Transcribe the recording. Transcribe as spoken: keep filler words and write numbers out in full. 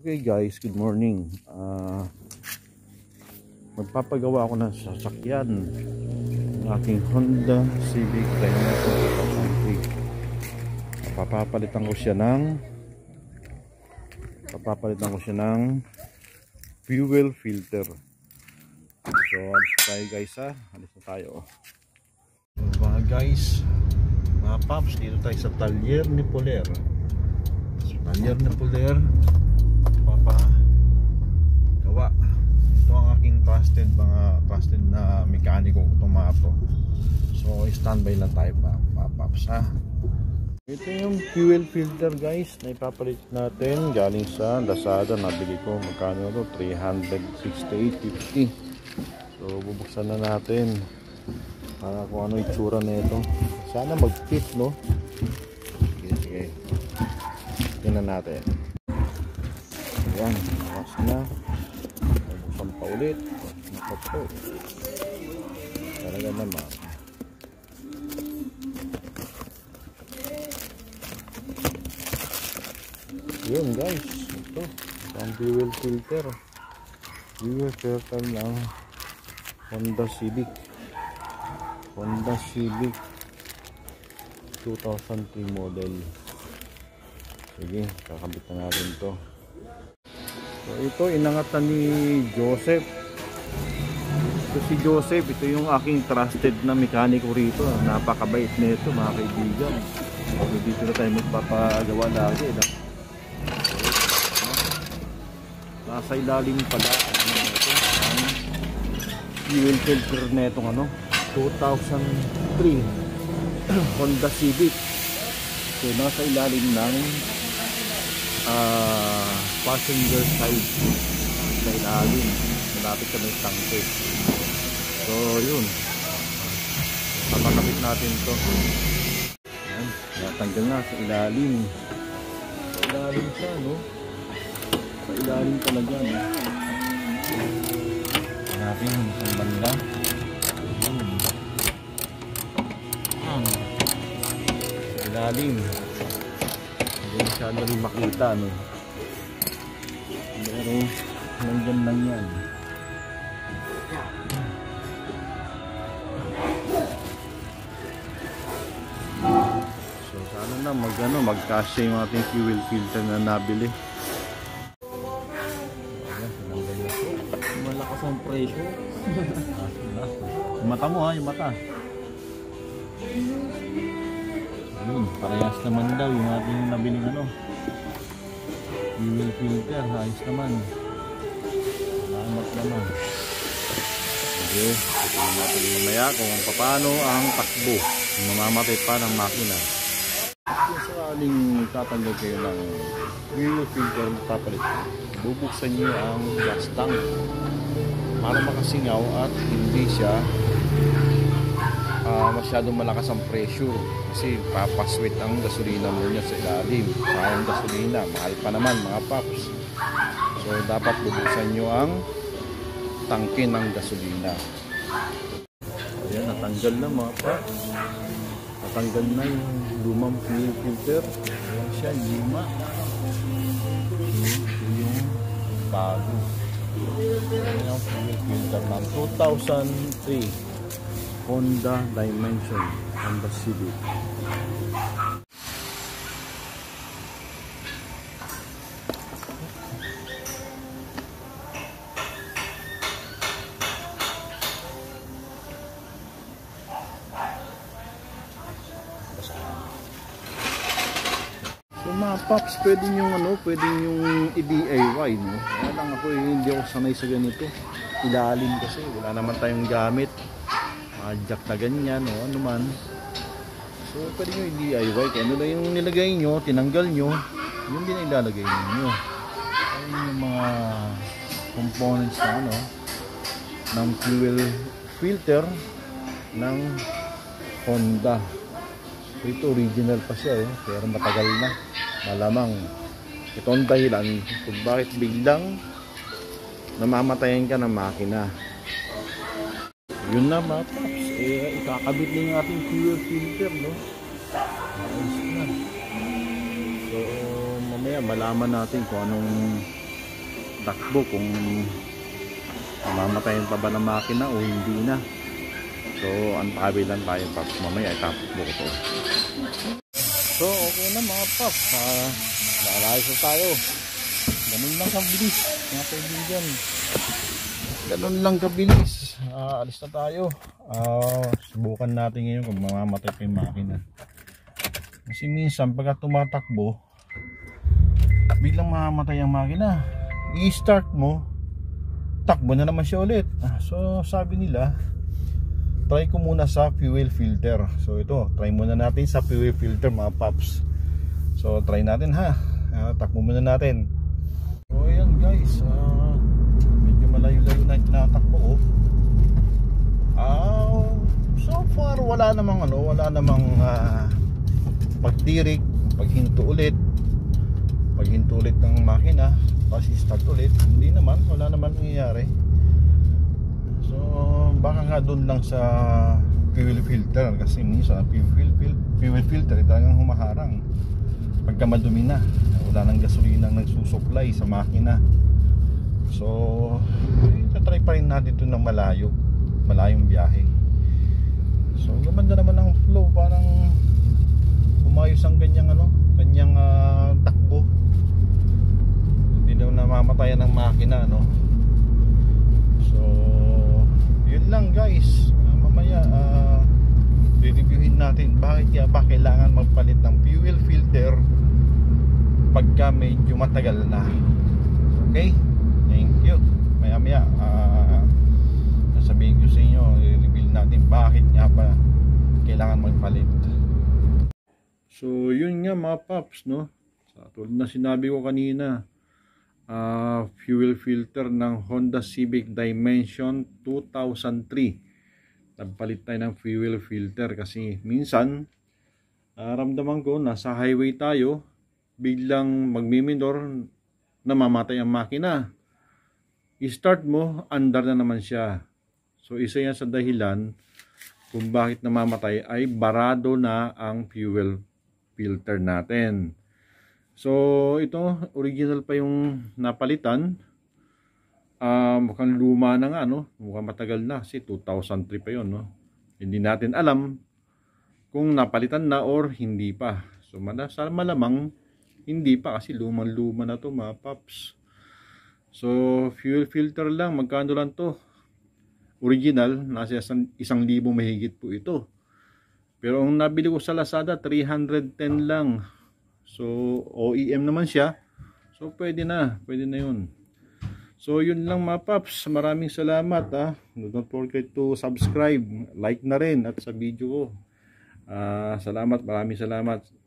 Okay guys, good morning. Uh, magpapagawa ako ng sasakyan ng aking Honda Civic Reno two thousand three. Papapalitan ko siya ng papapalitan ko siya ng fuel filter. So alis na tayo guys ha. Alis na tayo. So, mga guys, mga paps, dito tayo sa Talyer ni Poler. So, Talyer ni Poler, papa gawa. Ito ang aking trusted mga trusted na mekaniko automato. So standby lang tayo pa, pa paps ha. Ito yung fuel filter guys na ipapalit natin galing sa Lazada. Nabili ko magkano ito, three sixty-eight fifty. So bubuksan na natin para kung ano itsura na ito. Sana mag-fit, no? Sige, sige. Tingnan natin. Ayan, bukas na. Buksan pa ulit. Ito po. Talaga naman. Yun guys, ito. Ang fuel filter. Fuel filter ng Honda Civic. Honda Civic two thousand three model. Sige, kakabit na natin to. So ito inangatan ni Joseph. Ito si Joseph, ito yung aking trusted na mekaniko rito. Napakabait nito mga kaibigan. So dito na tayo magpapagawa lagi. Nasa ilalim pala ano ito, ang fuel filter netong ano two thousand three Honda Civic. So nasa ilalim ng uh, passenger side sa ilalim, malapit sa may tangke. So yun, papakabit natin to. Ayan, natanggal na sa ilalim. Sa ilalim siya, no? Sa ilalim talaga, no? Natin sa banda. Sa ilalim. Hindi masyado rin makita, no? Pero nandyan lang yan. So sana na mag, ano, mag-kasya yung ating fuel filter na nabili. Malakas ang pressure. Yung mata mo ha, yung mata. Ayun, parehas naman daw yung ating nabiling ano, fuel filter, ayos naman. Salamat naman. Sige, tingnan natin mamaya kung paano ang takbo, mamamatay pa ng makina. Kung sakaling tatanggal kayo ng fuel filter papalit, bubuksan nyo ang gas tank para makasingaw at hindi siya uh, masyadong malakas ang pressure, kasi papasweat ang gasolina mo niya sa ilalim. Sayang gasolina, mahal pa naman mga paps. So dapat bubuksan nyo ang tangke ng gasolina. Ayan, natanggal na mga paps. Natanggal na yung lumang fuel filter. Ayan siya, lima. Ito yung bago. Ayan yung fuel filter ng two thousand three Honda Dimension, Honda Civic. So mga paps, pwede yung ano, pwede yung i-D I Y, no? Kaya lang ako eh, hindi ako sanay sa ganito. Ilalim kasi, wala naman tayong gamit. Uh, jack na ganyan o ano man. So pwede nyo i-D I Y. Kaya ano lang yung nilagay nyo, tinanggal nyo, yun din ilalagay nyo. Ayun yung mga components na ano, ng fuel filter ng Honda. So ito original pa siya eh, pero matagal na. Malamang ito ang dahilan kung bakit biglang namamatayan ka ng makina. Yun na mga paps, eh, ikakabit na yung ating fuel filter, no? Ayos na. So mamaya malaman natin kung anong takbo kung mamatayin pa ba ng makina o hindi na. So antabi lang tayo paps, mamaya itakbo ko to. So okay na mga paps, uh, naalayos na tayo. Ganun lang kabilis mga kaibigan, ganun lang kabilis. Uh, alis na tayo. uh, subukan natin ngayon kung mamamatay pa yung makina, kasi minsan pagka tumatakbo biglang mamamatay ang makina, i-start mo, takbo na naman siya ulit. So sabi nila, try ko muna sa fuel filter. So ito, try muna natin sa fuel filter mga paps. So try natin ha, uh, takbo muna natin. So ayan guys, uh, medyo malayo-layo na tinatakbo ko. uh, So far wala namang ano, wala namang uh, pagtirik, paghinto ulit, paghinto ulit ng makina, tapos start ulit, hindi naman, wala naman nangyayari. So baka nga doon lang sa fuel filter, kasi minsan fuel, fuel, fuel filter talagang humaharang pagka madumi na, wala nang gasolina nang nagsusupply sa makina. So try pa rin natin ito ng malayo, malayong biyahe. So gumanda naman ang flow, parang umayos ang kanyang ano, kanyang uh, takbo. Hindi na namamatayan ng makina, no? So yun lang guys. uh, mamaya uh, re-reviewin natin bakit nga ba kailangan magpalit ng fuel filter pagka medyo matagal na. Okay, thank you. Maya maya uh, sasabihin ko sa inyo, i-reveal natin bakit nga ba kailangan magpalit. So yun nga mga paps, no? Sa tulad na sinabi ko kanina, uh, fuel filter ng Honda Civic Dimension two thousand three, nagpalit tayo ng fuel filter kasi minsan uh, ramdaman ko nasa highway tayo, biglang magmiminor, namamatay ang makina, i-start mo, andar na naman siya. So isa yan sa dahilan kung bakit namamatay, ay barado na ang fuel filter natin. So ito, original pa yung napalitan. Uh, mukhang luma na nga, no? Mukhang matagal na kasi two thousand three pa yon, no? Hindi natin alam kung napalitan na or hindi pa. So malamang hindi pa kasi lumang luma na to mga paps. So fuel filter lang, magkano lang to? Original, nasa isang, isang libo mahigit po ito. Pero ang nabili ko sa Lazada, three hundred ten lang. So O E M naman siya. So pwede na, pwede na yun. So yun lang mga paps, maraming salamat ha. Don't forget to subscribe, like na rin at sa video ko. Uh, salamat, maraming salamat.